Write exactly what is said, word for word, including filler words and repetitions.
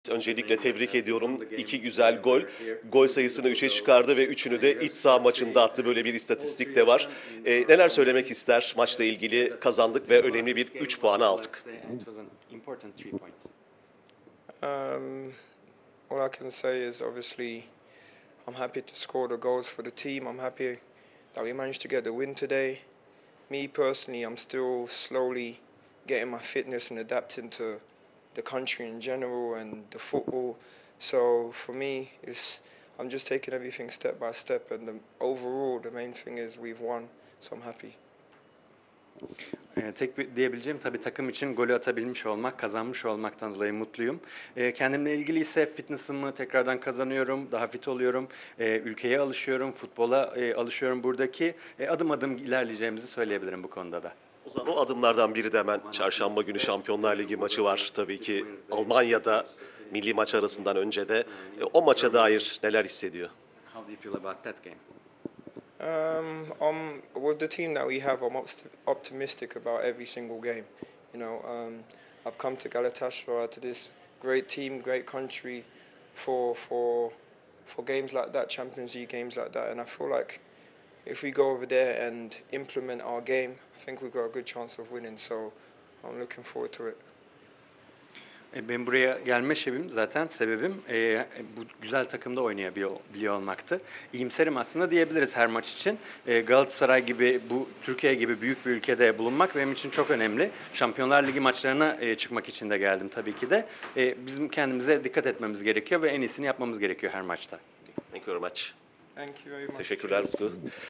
Öncelikle tebrik ediyorum. İki güzel gol. Gol sayısını üçe çıkardı ve üçünü de iç saha maçında attı. Böyle bir istatistik de var. E, neler söylemek ister? Maçla ilgili kazandık ve önemli bir üç puanı aldık. Um, all I can say is obviously I'm happy to score the goals for the team. I'm happy that we managed to get the win today. Me personally, I'm still slowly getting my fitness and adapting to the country in general and the football. So for me, it's I'm just taking everything step by step, and the, overall, the main thing is we've won. So I'm happy. Ee, tek bir diyebileceğim tabii takım için golü atabilmiş olmak, kazanmış olmaktan dolayı mutluyum. Ee, kendimle ilgili ise fitness'ımı tekrardan kazanıyorum, daha fit oluyorum, ee, ülkeye alışıyorum, futbola e, alışıyorum. Buradaki e, adım adım ilerleyeceğimizi söyleyebilirim bu konuda da. O zaman o adımlardan biri de hemen çarşamba günü Şampiyonlar Ligi maçı var. Tabii ki Almanya'da milli maç arasından önce de e, o maça dair neler hissediyor? How do you feel about that game? Um, I'm with the team that we have. I'm opst- optimistic about every single game. You know, um, I've come to Galatasaray, to this great team, great country, for for for games like that, Champions League games like that, and I feel like if we go over there and implement our game, I think we've got a good chance of winning. So I'm looking forward to it. E, Benim buraya gelme sebebim zaten sebebim e, bu güzel takımda oynayabiliyor biliyor olmaktı. İyimserim aslında diyebiliriz her maç için. E, Galatasaray gibi, bu Türkiye gibi büyük bir ülkede bulunmak benim için çok önemli. Şampiyonlar Ligi maçlarına e, çıkmak için de geldim tabii ki de. E, bizim kendimize dikkat etmemiz gerekiyor ve en iyisini yapmamız gerekiyor her maçta. Thank you very much. Thank you very much. Teşekkürler Utku.